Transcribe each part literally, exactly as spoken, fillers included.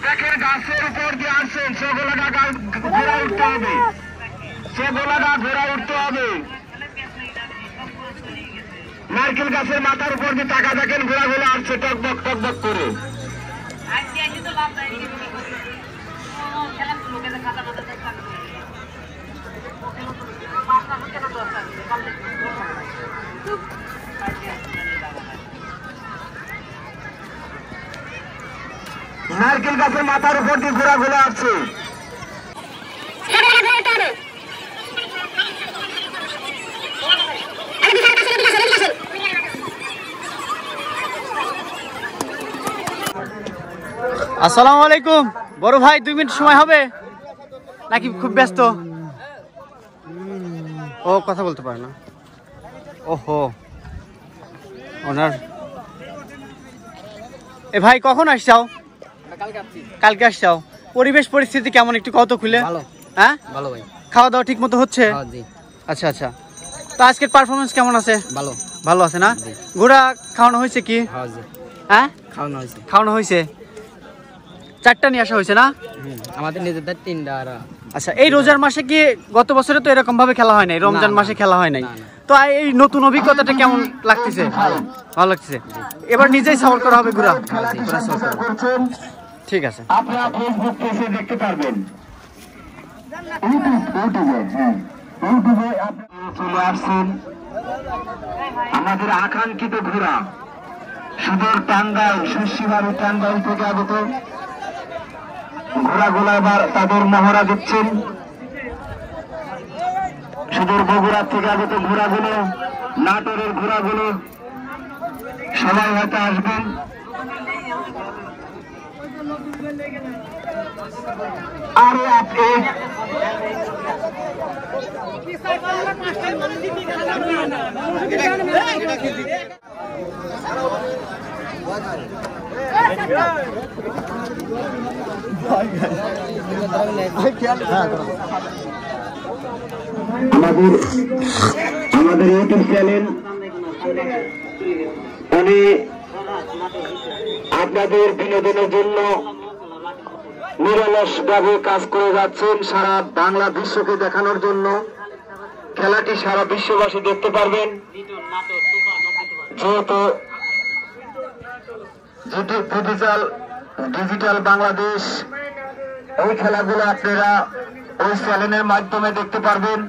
দেখেন গাছের উপর দিয়ে আসছেন, সে গোলাটা ঘোরা উঠতে হবে, সে গোলাটা ঘোরা উঠতে হবে। নারকেল গাছের মাথার উপর দিয়ে টাকা দেখেন ঘোড়াগুলো আসছে টকবক টকবক করে। নারকেল গাছের মাথার উপর দিয়ে ঘোড়াগুলো আসছে। আসসালামু আলাইকুম বড় ভাই, দুই মিনিট সময় হবে নাকি খুব ব্যস্ত? ও কথা বলতে পারে না। ওহো, ওনার এ ভাই কখন আসছাও? কালকে আসছাও। পরিবেশ পরিস্থিতি কেমন একটু কত খুলে? হ্যাঁ ভালো ভাই। খাওয়া দাওয়া ঠিক মতো হচ্ছে? আচ্ছা আচ্ছা। তো আজকের পারফরমেন্স কেমন আছে? ভালো ভালো আছে না? ঘোড়া খাওয়ানো হয়েছে কি? হ্যাঁ খাওয়ানো হয়েছে। খাওয়ানো হয়েছে চারটা নিয়ে আসা হয়েছে না আমাদের নিজেদের তিনটা। আচ্ছা, এই রোজার মাসে কি গত বছরে তো এরকম ভাবে খেলা হয় নাই, রমজান মাসে খেলা হয় নাই, তো এই নতুন অভিজ্ঞতাটা কেমন লাগতেছে? ভালো লাগতেছে। এবার নিজেই সাপোর্ট করা হবে ঘোড়া। ঠিক আছে, আপনারা ফেসবুক পেজে দেখতে পারবেন, ইউটিউবে হ্যাঁ ইউটিউবে আপনারা চলে আসছেন আমাদের আকাঙ্ক্ষিত ঘোড়া সুদূর টাঙ্গাইল, শস্যবাড়ি টাঙ্গাইল থেকে আগত ঘোড়াগুলো এবার তাদের মহড়া দিচ্ছেন। সুদূর বগুড়া থেকে আগত ঘোড়াগুলো, নাটোরের ঘোড়াগুলো সবাই হয়তো আসবেন। আরে আপনি আমাদের আমাদের ইউটিউব চ্যানেল উনি আপনাদের বিনোদনের জন্য নিরলস ভাবে কাজ করে যাচ্ছেন সারা বাংলা বিশ্বকে দেখানোর জন্য। খেলাটি সারা বিশ্ববাসী দেখতে পারবেন, যেহেতু ডিজিটাল ডিজিটাল বাংলাদেশ, ওই খেলাগুলো আপনারা ওই চ্যানেলের মাধ্যমে দেখতে পারবেন।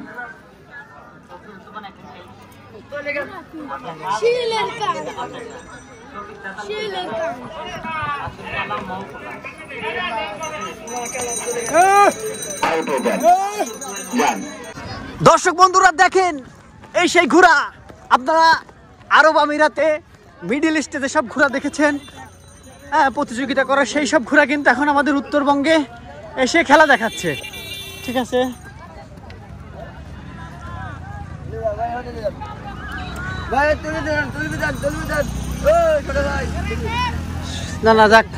দর্শক বন্ধুরা দেখেন, এই সেই ঘোড়া আপনারা আরব আমিরাতে, মিডিল ইস্টে যেসব ঘোড়া দেখেছেন হ্যাঁ প্রতিযোগিতা করা, সেই সব ঘোড়া কিন্তু এখন আমাদের উত্তরবঙ্গে এসে খেলা দেখাচ্ছে। ঠিক আছে, না না যাক,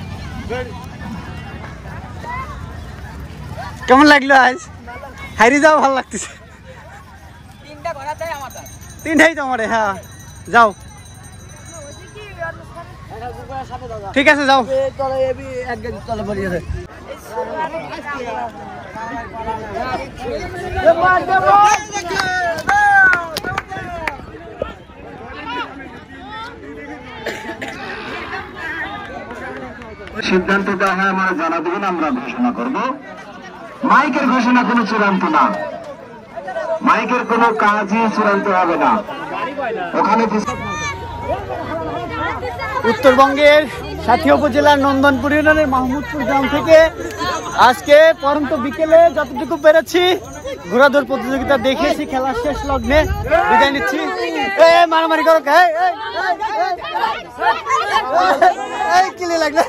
কেমন লাগলো আজ? হাইরি যাও, ভালো লাগতেছে। তিনটাই তো আমার, হ্যাঁ যাও, ঠিক আছে যাও। সিদ্ধান্ত দেওয়া হয় আমরা জানা দেবেন, আমরা ঘোষণা করব। মাইকের ঘোষণা কোনো চূড়ান্ত না, মাইকের কোনো কাজই চূড়ান্ত হবে না। ওখানে উত্তরবঙ্গের সাথিয়া উপজেলার নন্দনপুর ইউনিয়নের মাহমুদপুর গ্রাম থেকে আজকে পরন্ত বিকেলে যতটুকু পেরেছি ঘোড়াদৌড় প্রতিযোগিতা দেখেছি, খেলার শেষ লগ্নে বিদায় নিচ্ছি। মারামারি করো, কিলি লাগলে